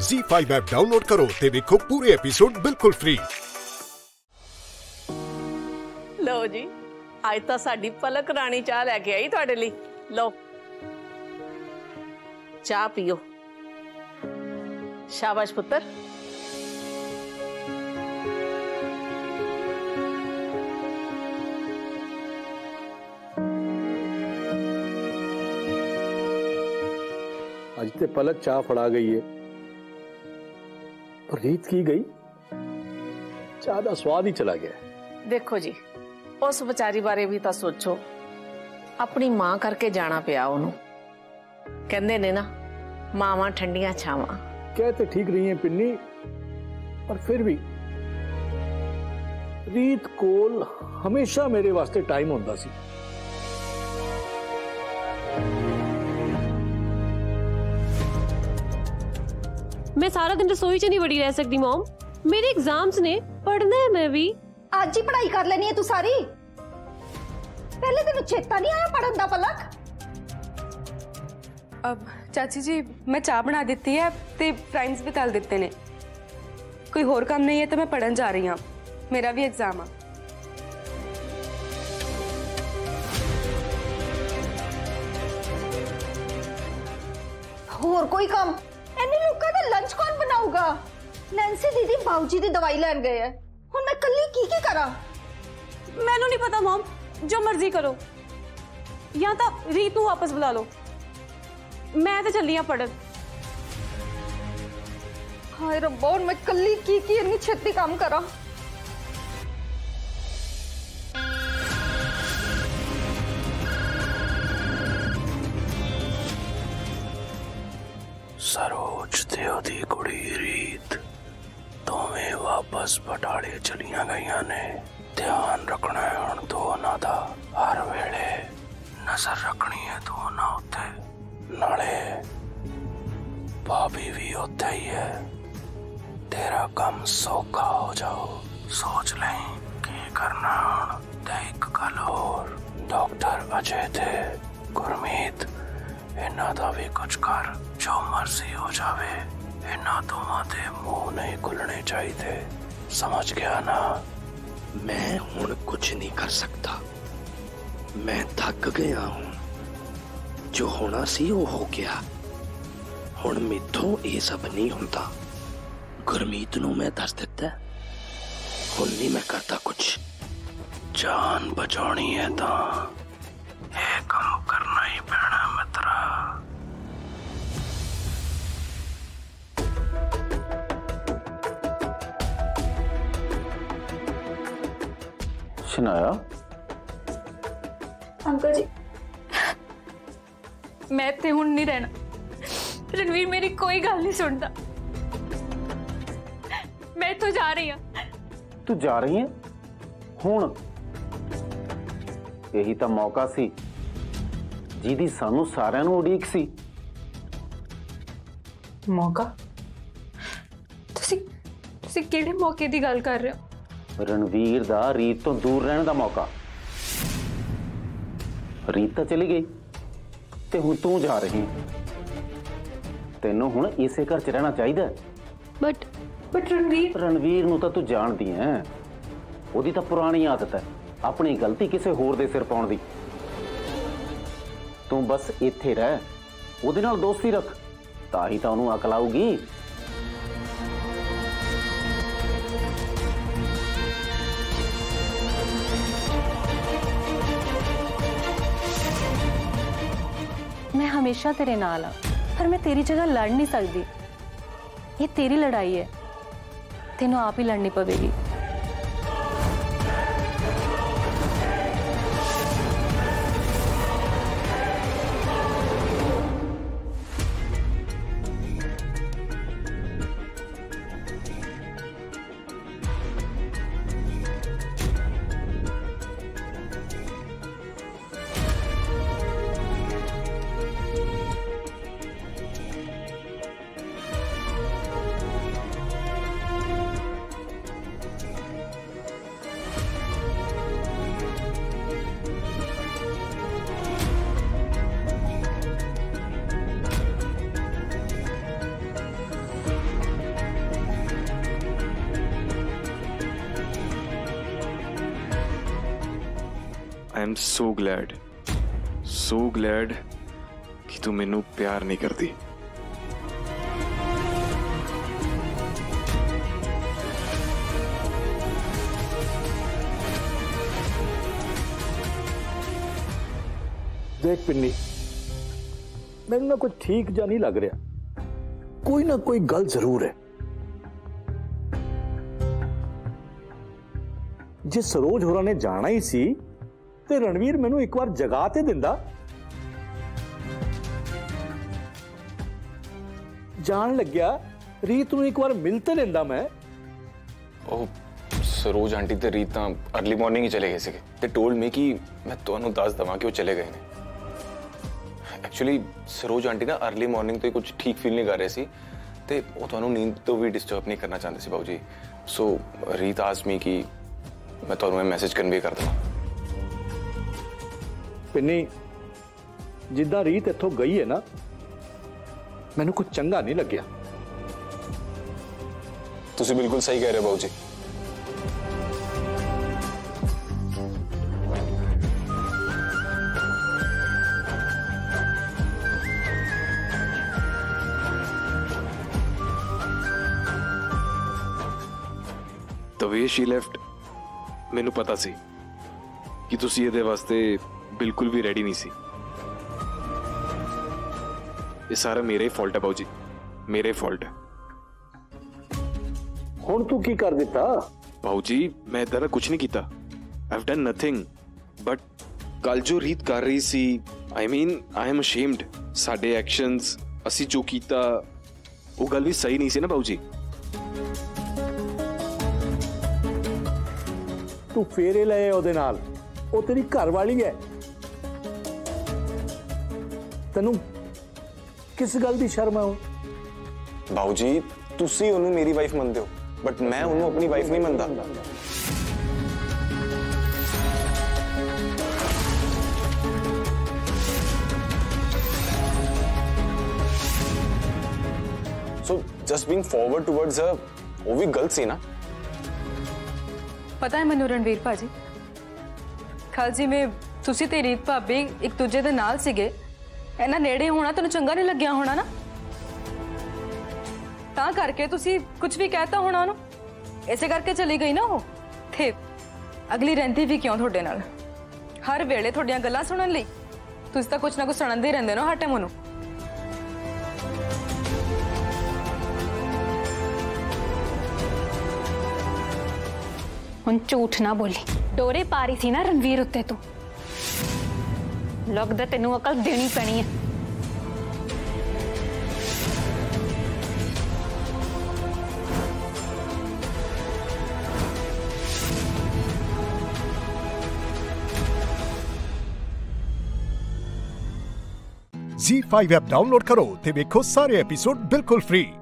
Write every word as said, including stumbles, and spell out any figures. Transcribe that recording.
ज़ी five app download करो ते देखो पूरे एपिसोड बिल्कुल फ्री। लो जी, आज तो साडी पलक रानी चाह लैके आई तुहाडे लई। लो चाह पियो। शाबाश पुत्र। अज ते पलक चाह फड़ा गई है, पर रीत की गई, चाह का स्वाद ही चला गया। देखो जी, उस बेचारी बारे भी तो सोचो। अपनी मां करके जाना पिया उन्होंने। कहंदे ने ना, मावां ठंडियां छावां। कहते ठीक रही है पिन्नी, पर फिर भी रीत कोल हमेशा मेरे वास्ते टाइम होंदा सी। मैं सारा दिन रसोई च नहीं बड़ी रह सकती मॉम, मेरे एग्जाम्स ने, पढ़ना है मैं भी। आज ही पढ़ाई कर लेनी है तू सारी। पहले तेन चेता नहीं आया पढ़न दा पलक? अब चाची जी मैं चाह बना दी है ते फ्राइंस भी तल दिते ने। कोई होर काम नहीं है तो मैं पढ़न जा रही हूँ, मेरा भी एग्जाम है। होर कोई काम? इन्ने लोगों का लंच कौन बनाऊगा? नैंसी दीदी बाबूजी दी दवाई लैन गए हैं, हुण मैं कल्ली की की करा? मैनू नहीं पता मॉम, जो मर्जी करो, या तो रीत नू वापस बुला लो, मैं तो चली हाँ पढ़न। हाय रब्बा, मैं कल्ली की की इन्नी छेती काम करा? सरोज ते ओदी कुड़ी रीत दोवें वापस बटाले चलियां गईयां ने। ध्यान रखना है हुण दोनां दा, हर वेले नजर रखनी है दोनां उत्ते। नाले भाभी भी उत्ते ही है, तेरा काम सौखा हो जाओ। सोच लें की करना हुण। ते इक गल होर, डॉक्टर अजय ते गुरमीत, इन्हां दा भी कुछ कर, जो मर्जी हो जावे, इन्हां दोवां दे मुंह नहीं खुलने चाहिए, समझ गया ना? मैं हुण कुछ नहीं कर सकता, मैं थक गया हूं। जो होना सी वो हो गया, हुण मैथों ये सब नहीं होता। गुरमीत नूं मैं दस दिता, हुण नहीं मैं करता कुछ। जान बचानी है तो ये काम करना ही पैना मित्रा। शनाया, अंकल जी मैं इत्थे हुण नहीं रहना। रणवीर मेरी कोई गल नहीं सुनता, मैं इत्थों जा रही हूं। तू जा रही है हुण? यही तो मौका सी जिहदी सानू सारियां नू उड़ीक सी। मौका? तुसी तुसी किहड़े मौके दी गल कर रहे हो? रणवीर दा रीत तो दूर रहने दा मौका। रीत तो चली गई ते हुण तू जा रही। तेनू हुण इसे घर च रहना चाहिए। बट बट रणवीर रणवीर नू तां तू जानदी है, ओदी तां पुरानी आदत है अपनी गलती किसे होर दे सिर पाउण दी। तू बस इत्थे रह, ओदे नाल दोस्ती रख, तां ही तां ओनू अकल आऊगी। मैं हमेशा तेरे नाल हाँ, पर मैं तेरी जगह लड़ नहीं सकती। ये तेरी लड़ाई है, तेनों आप ही लड़नी पवेगी। I am so glad so glad कि तू मैनू प्यार नहीं करती। देख पिन्नी, मैनू ना कुछ ठीक जा नहीं लग रहा, कोई ना कोई गल जरूर है। जे सरोज होरां ने जाना ही सी ते रणवीर मैनू एक बार जगा ते दिंदा। जान लग्या रीत नूं एक बार मिल ते लेंदा मैं। ओ सरोज आंटी ते रीत तां अर्ली मॉर्निंग ही चले गए सी ते टोल्ड मी कि मैं तुहानूं दस दवां कि वो चले गए ने। एक्चुअली सरोज आंटी ना अर्ली मॉर्निंग तो कुछ ठीक फील नहीं कर रहे सी ते वो तुहानूं नींद तो भी डिस्टर्ब नहीं करना चाहते सी बाबू जी। सो रीत आस्क्ड मी कि मैं तुहानूं मैसेज कन्वे कर दूँ। पिन्नी, जिद्दां रीत इत्थों गई है ना, मैनूं कुछ चंगा नहीं लग्या। तुसीं बिल्कुल सही कह रहे हो बाबू जी। The way she left, मैनू पता सी कि तुसी ये वास्ते बिल्कुल भी रेडी नहीं सी। ये सारा मेरा ही फॉल्ट है बाबू जी, मेरा ही फॉल्ट है। हुण तू की कर दिता? बाबू जी मैं इधर कुछ नहीं किया, I have done nothing. But कल जो रीत कर रही सी, I mean I am ashamed. साडे एक्शंस असी जो कीता वो गल भी सही नहीं सी ना बाबू जी। तू फेरे लए ओदे नाल, ओ तेरी घर वाली है। तैनू किस गल दी शर्म है? बाबू जी तुसी उन्होंने मेरी वाइफ मनते हो, बट मैं उन्होंने अपनी वाइफ नहीं मनता। So just being forward towards her वो भी गलत सी ना। पता है मैनू रणवीर भाजी, कल जिवें तुसी ते रीत भाभी एक दूजे दे नाल सीगे, इन्ना नेड़े होना तैनूं चंगा नहीं लग्या होना ना, तां करके तुसी कुछ भी कहता होना उहनूं, इसे करके चली गई ना वो। थे अगली रहिंदी भी क्यों तुहाडे नाल? हर वेले तुहाडीआं गल्लां सुणन लई तुसी तां कुछ ना कुछ सुणनदे ही रहिंदे हो हर टाइम उहनूं। हुण झूठ ना बोली, डोरे पा रही थी ना रणवीर उत्ते तू। लगदा तेनू अकल देनी पैनी है। ज़ी फाइव ऐप डाउनलोड करो ते देखो सारे एपिसोड बिल्कुल फ्री।